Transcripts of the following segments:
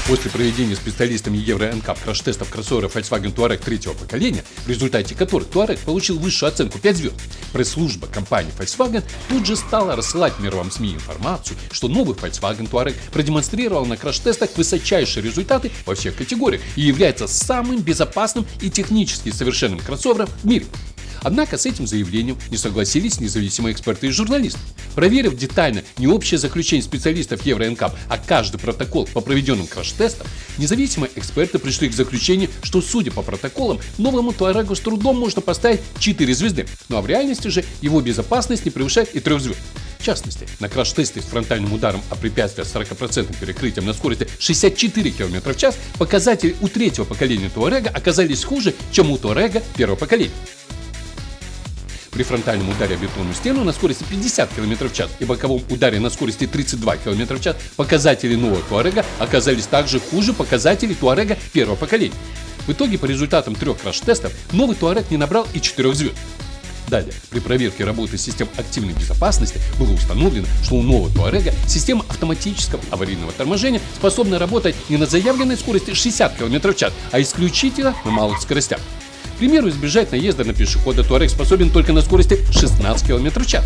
После проведения специалистами Евро НКАП краш-тестов кроссоверов Volkswagen Touareg третьего поколения, в результате которых Touareg получил высшую оценку 5 звезд, пресс-служба компании Volkswagen тут же стала рассылать мировым СМИ информацию, что новый Volkswagen Touareg продемонстрировал на краш-тестах высочайшие результаты во всех категориях и является самым безопасным и технически совершенным кроссовером в мире. Однако с этим заявлением не согласились независимые эксперты и журналисты. Проверив детально не общее заключение специалистов Евро НКАП, а каждый протокол по проведенным краш-тестам, независимые эксперты пришли к заключению, что, судя по протоколам, новому Touareg с трудом можно поставить 4 звезды, ну а в реальности же его безопасность не превышает и 3 звезд. В частности, на краш-тесте с фронтальным ударом о препятствие с 40% перекрытием на скорости 64 км в час показатели у третьего поколения Touareg оказались хуже, чем у Touareg первого поколения. При фронтальном ударе о бетонную стену на скорости 50 км в час и боковом ударе на скорости 32 км в час показатели нового Touareg оказались также хуже показателей Touareg первого поколения. В итоге, по результатам 3 краш-тестов, новый Touareg не набрал и 4 звезд. Далее, при проверке работы систем активной безопасности было установлено, что у нового Touareg система автоматического аварийного торможения способна работать не на заявленной скорости 60 км в час, а исключительно на малых скоростях. К примеру, избежать наезда на пешехода Touareg способен только на скорости 16 км в час,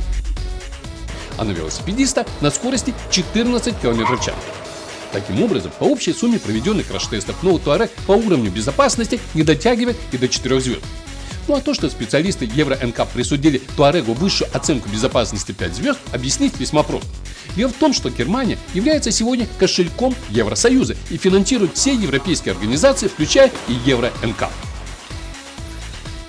а на велосипедиста на скорости 14 км в час. Таким образом, по общей сумме проведенных краш-тестов новый Touareg по уровню безопасности не дотягивает и до 4 звезд. Ну а то, что специалисты Евро НКАП присудили Touareg высшую оценку безопасности 5 звезд, объяснить весьма просто. Дело в том, что Германия является сегодня кошельком Евросоюза и финансирует все европейские организации, включая и Евро НКАП.